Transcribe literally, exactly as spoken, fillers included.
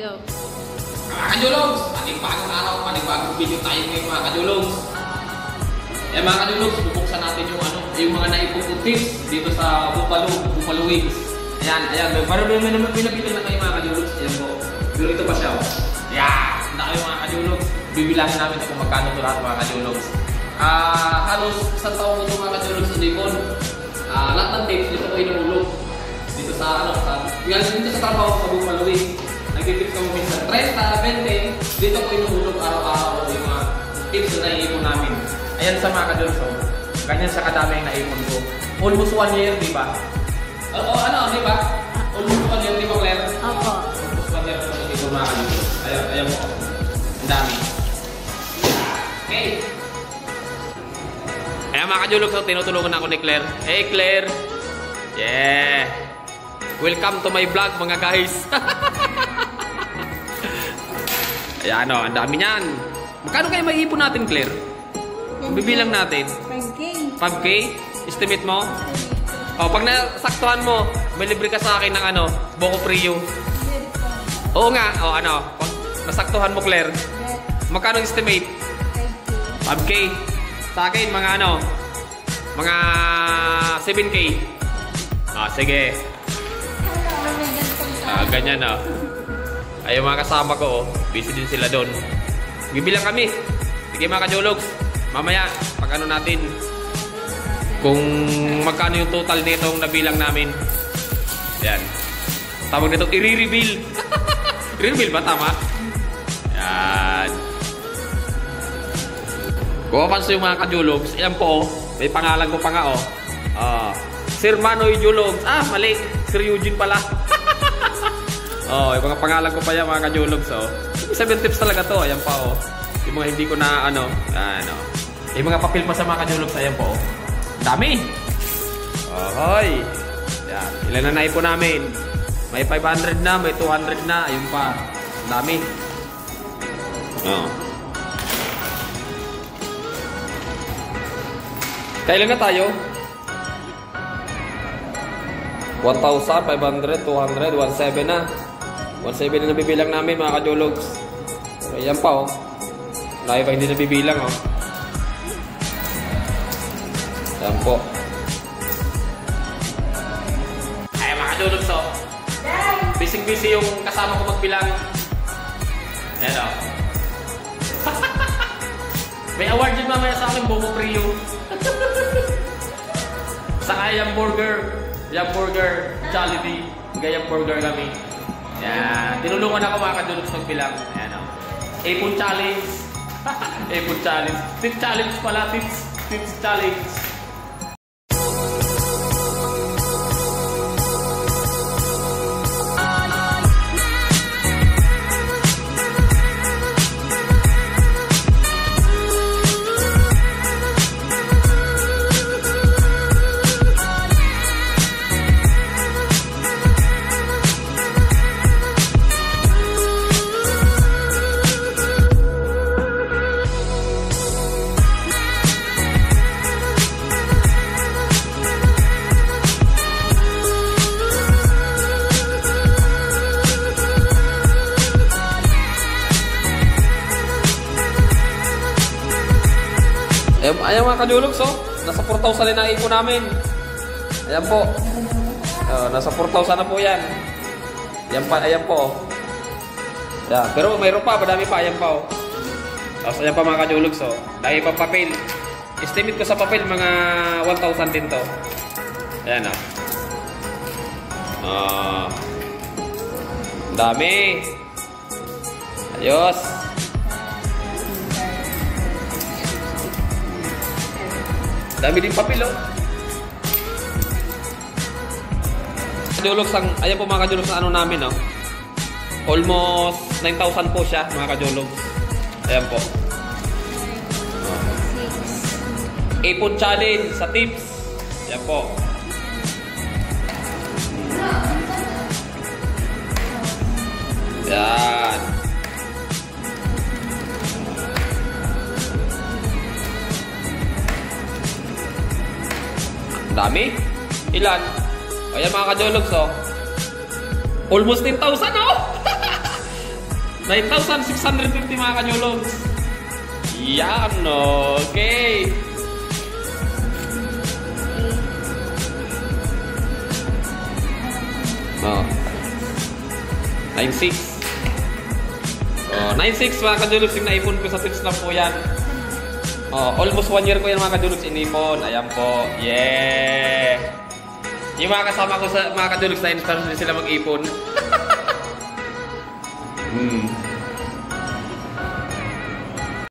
Jokes. Mga Kajologs, panibagong araw, panibagong video tayo ngayon mga Kajologs. Eh mga Kajologs, bubuksan natin yung ano, yung mga naipong tips dito sa Buffalo, Buffalo Wings. Ayan, ayan, parang may naman pinabilang na kayo mga Kajologs. Ayan po, pero ito pa siya. Ayan, hindi kayo mga Kajologs. Bibilangin namin kung magkano ito lahat mga Kajologs. Ah, halos isang taong ito mga Kajologs sa Dipon. Ah, lahat ng tips dito ko inuulog. Dito sa ano, sa, dito sa trabaho sa Buffalo Wings. Nagtitips kami minsan thirty, twenty, dito ko inuulog araw-araw yung mga tips na naiipon namin. Ayan sa mga Kajologs, so, ganyan sa kadami yung naipon ko. Almost one year, di ba? O, o ano, di ba? Almost one year, di ba Claire? Opo. Almost one year ko nag-ipon mga Kajologs. Ayan, ayan mo. Ang dami. Okay. Ayan mga Kajologs, so, tinutulungan ako ni Claire. Hey Claire! Yeah! Welcome to my vlog mga guys! Ayan o, ang dami niyan. Magkano kayo maiipon natin, Claire? Bibilang natin. five K. five K? Estimate mo? O, pag nasaktuhan mo, may libre ka sa akin ng ano, Boko Prio. Oo nga, o ano, pag nasaktuhan mo, Claire. Magkano estimate? five K. Sa akin, mga ano, mga seven K. Ah, sige. Ah, ganyan o. Ay, yung mga kasama ko, oh, busy din sila doon. Bibilang kami. Sige mga Kajologs, mamaya, pag ano natin, kung magkano yung total nitong nabilang namin. Yan. Tawag nito, i-reveal. I-reveal ba? Tama? Yan. Kung mapansin yung mga Kajologs, yan po, oh, may pangalan ko pa nga, oh. Uh, Sir Manoy Jologs. Ah, mali. Sir Eugene pala. Oh, yung mga pangalan ko pa yan mga Kajologs, oh. seven tips talaga to, ayan pa, oh. Yung mga hindi ko na, ano, ano. Yung mga papel pa sa mga Kajologs, ayan po, oh. Dami! Ohoy! Yan, ilan na naipon namin? May five hundred na, may two hundred na, ayun pa. Dami. Oh. Kailan na tayo? one thousand, five hundred, two hundred, one seven na. one seven na nabibilang namin mga Kajologs. So, ayan pa, oh. Layo pa hindi nabibilang, oh. Ayan po. Ayan mga Kajologs, oh. Busy-busy yung kasama ko magbilang. Ayan, oh. May award din mamaya sa akin, Boko Prio. Saka yung burger. Yung burger, Jollibee. Gayang burger kami. Yan. Tinulungan ako mga Kajologs magbilang. Ayan o. Ipon challenge. Ipon challenge. Tips challenge pala. Tips. Tips challenge. Ayan mga Kajologs, oh. Nasa four thousand na naipon namin. Ayan po. Uh, nasa four thousand na po yan. Ayan pa, ayan po. Oh. Yeah. Pero mayroon pa, madami pa. Ayan pa, oh. Tapos ayan pa mga Kajologs, oh. Dahil pa papel. Estimate ko sa papel, mga one thousand din to. Ayan, oh. Uh, dami. Ayos. Dami din papel, oh. Kajologs, ang, ayan po mga Kajologs na ano namin, oh. Almost nine thousand po siya, mga Kajologs. Ayan po. Oh. Ipon challenge sa tips. Ayan po. Ayan. Dami? Ilan? Ayan mga Kajologs, oh. Almost ten thousand, oh. nine thousand six hundred fifty mga kanyologs. Yan, okay. Oh. nine six. Oh, nine six mga kanyologs yung naipon ko sa tips na po yan. Oh, almost one year ko yan mga kanyologs inipon. Ayan po. Yeah. Yung mga kasama ko sa mga kanyologs na inspiration din sila mag-ipon. Hmm.